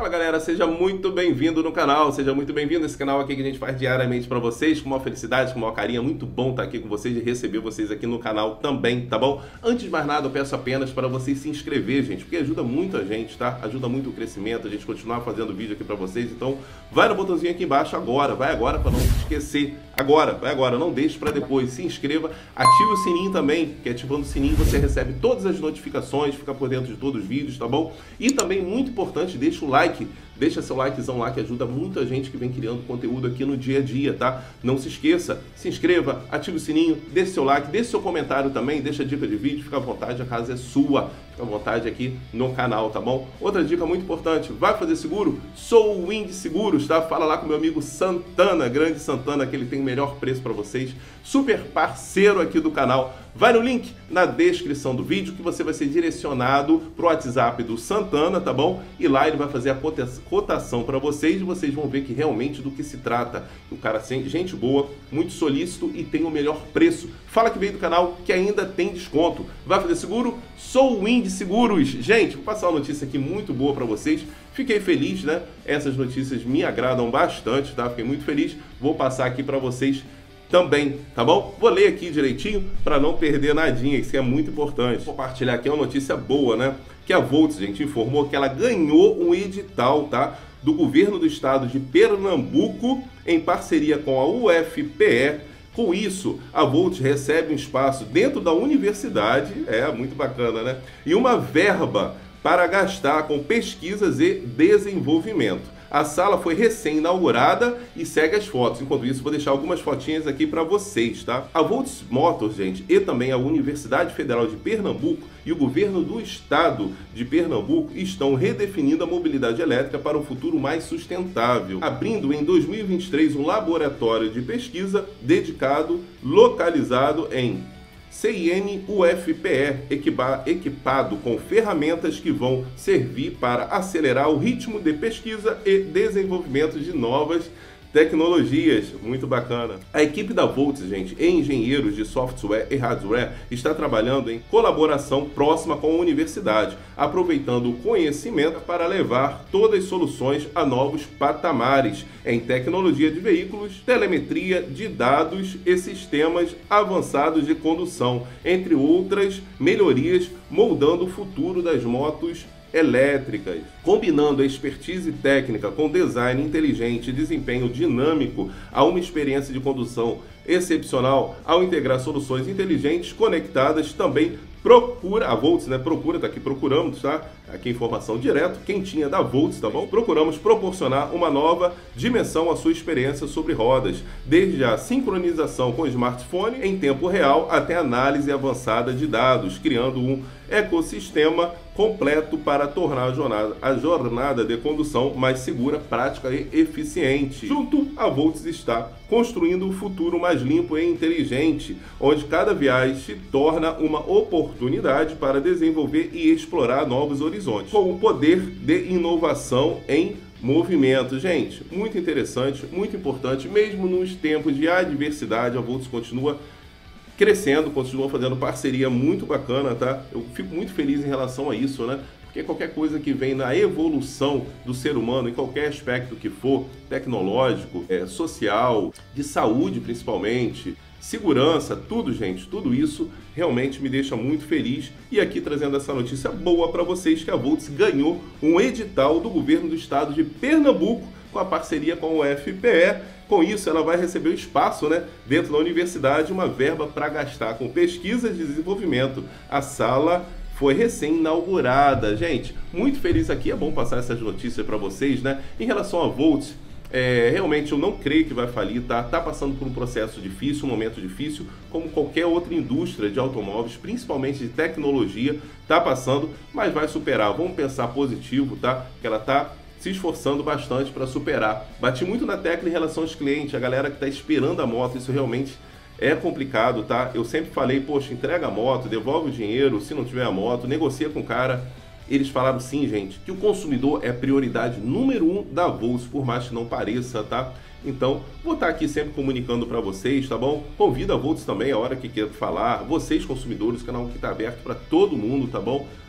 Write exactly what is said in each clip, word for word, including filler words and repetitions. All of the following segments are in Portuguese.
Fala galera, seja muito bem-vindo no canal, seja muito bem-vindo a esse canal aqui que a gente faz diariamente pra vocês, com uma felicidade, com uma carinha, muito bom estar aqui com vocês e receber vocês aqui no canal também, tá bom? Antes de mais nada, eu peço apenas para vocês se inscrever, gente, porque ajuda muito a gente, tá? Ajuda muito o crescimento, a gente continuar fazendo vídeo aqui pra vocês, então vai no botãozinho aqui embaixo agora, vai agora para não se esquecer, agora, vai agora, não deixe para depois, se inscreva, ative o sininho também, que ativando o sininho você recebe todas as notificações, fica por dentro de todos os vídeos, tá bom? E também, muito importante, deixa o like Like, deixa seu likezão lá que ajuda muita gente que vem criando conteúdo aqui no dia a dia, tá? Não se esqueça, se inscreva, ative o sininho, deixe seu like, deixe seu comentário também, deixa dica de vídeo, fica à vontade, a casa é sua, fica à vontade aqui no canal, tá bom? Outra dica muito importante, vai fazer seguro? Sou o Wind Seguros, tá? Fala lá com meu amigo Santana, grande Santana, que ele tem o melhor preço para vocês, super parceiro aqui do canal. Vai no link na descrição do vídeo que você vai ser direcionado pro WhatsApp do Santana, tá bom? E lá ele vai fazer a cotação para vocês e vocês vão ver que realmente do que se trata. O cara é gente boa, muito solícito e tem o melhor preço. Fala que veio do canal que ainda tem desconto. Vai fazer seguro? Sou o Wind Seguros. Gente, vou passar uma notícia aqui muito boa para vocês. Fiquei feliz, né? Essas notícias me agradam bastante, tá? Fiquei muito feliz. Vou passar aqui para vocês também, tá bom? Vou ler aqui direitinho para não perder nadinha, isso é muito importante. Vou compartilhar aqui uma notícia boa, né? Que a Volts, gente, informou que ela ganhou um edital, tá? Do governo do estado de Pernambuco, em parceria com a U F P E. Com isso, a Volts recebe um espaço dentro da universidade, é muito bacana, né? E uma verba para gastar com pesquisas e desenvolvimento. A sala foi recém-inaugurada e segue as fotos. Enquanto isso, vou deixar algumas fotinhas aqui para vocês, tá? A Volts Motors, gente, e também a Universidade Federal de Pernambuco e o governo do estado de Pernambuco estão redefinindo a mobilidade elétrica para um futuro mais sustentável, abrindo em dois mil e vinte e três um laboratório de pesquisa dedicado, localizado em C I N U F P E, equipado com ferramentas que vão servir para acelerar o ritmo de pesquisa e desenvolvimento de novas tecnologias. Muito bacana. A equipe da Volts, gente, e engenheiros de software e hardware está trabalhando em colaboração próxima com a universidade, aproveitando o conhecimento para levar todas as soluções a novos patamares em tecnologia de veículos, telemetria de dados e sistemas avançados de condução, entre outras melhorias, moldando o futuro das motos elétricas. Combinando a expertise técnica com design inteligente e desempenho dinâmico a uma experiência de condução excepcional, ao integrar soluções inteligentes conectadas, também procura, a Volts, né, procura, tá aqui, procuramos, tá? Aqui informação direto, quentinha da Volts, tá bom? Procuramos proporcionar uma nova dimensão à sua experiência sobre rodas, desde a sincronização com o smartphone em tempo real até análise avançada de dados, criando um ecossistema completo para tornar a jornada, a jornada de condução mais segura, prática e eficiente. Junto, a Volts está construindo um futuro mais limpo e inteligente, onde cada viagem se torna uma oportunidade para desenvolver e explorar novos horizontes, com o poder de inovação em movimento. Gente, muito interessante, muito importante, mesmo nos tempos de adversidade, a Volts continua crescendo, continua fazendo parceria muito bacana, tá? Eu fico muito feliz em relação a isso, né? Porque qualquer coisa que vem na evolução do ser humano, em qualquer aspecto que for, tecnológico, é, social, de saúde principalmente, segurança, tudo, gente, tudo isso realmente me deixa muito feliz. E aqui trazendo essa notícia boa para vocês, que a Volts ganhou um edital do governo do estado de Pernambuco, com a parceria com o U F P E. Com isso, ela vai receber o espaço, né, dentro da universidade, uma verba para gastar com pesquisas de desenvolvimento. A sala foi recém-inaugurada. Gente, muito feliz aqui, é bom passar essas notícias para vocês, né? Em relação a Volts, é, realmente eu não creio que vai falir, tá? Tá passando por um processo difícil, um momento difícil, como qualquer outra indústria de automóveis, principalmente de tecnologia, tá passando, mas vai superar. Vamos pensar positivo, tá? Que ela tá se esforçando bastante para superar. Bati muito na tecla em relação aos clientes, a galera que está esperando a moto, isso realmente é complicado, tá? Eu sempre falei, poxa, entrega a moto, devolve o dinheiro, se não tiver a moto, negocia com o cara. Eles falaram sim, gente, que o consumidor é a prioridade número um da Volts, por mais que não pareça, tá? Então, vou estar aqui sempre comunicando para vocês, tá bom? Convido a Volts também, a hora que quer falar, vocês consumidores, o canal que está aberto para todo mundo, tá bom?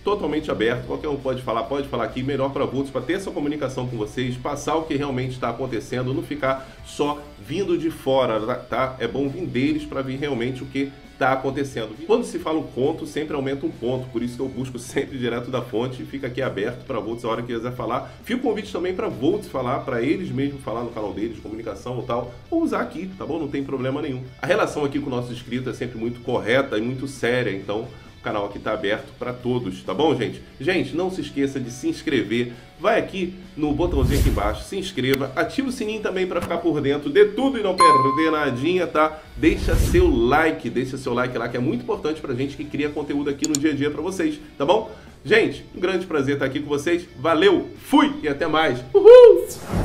totalmente aberto, qualquer um pode falar, pode falar aqui, melhor para Vultos, para ter essa comunicação com vocês, passar o que realmente está acontecendo, não ficar só vindo de fora, tá? É bom vir deles para ver realmente o que está acontecendo. Quando se fala um conto, sempre aumenta um ponto, por isso que eu busco sempre direto da fonte, fica aqui aberto para Vultos a hora que quiser falar. Fica o convite também para Vultos falar, para eles mesmos falar no canal deles, comunicação ou tal, ou usar aqui, tá bom? Não tem problema nenhum. A relação aqui com o nosso inscrito é sempre muito correta e muito séria, então o canal aqui está aberto para todos, tá bom, gente? Gente, não se esqueça de se inscrever. Vai aqui no botãozinho aqui embaixo, se inscreva, ativa o sininho também para ficar por dentro de tudo e não perder nadinha, tá? Deixa seu like, deixa seu like lá, que é muito importante pra gente que cria conteúdo aqui no dia a dia para vocês, tá bom? Gente, um grande prazer estar aqui com vocês. Valeu, fui e até mais. Uhul!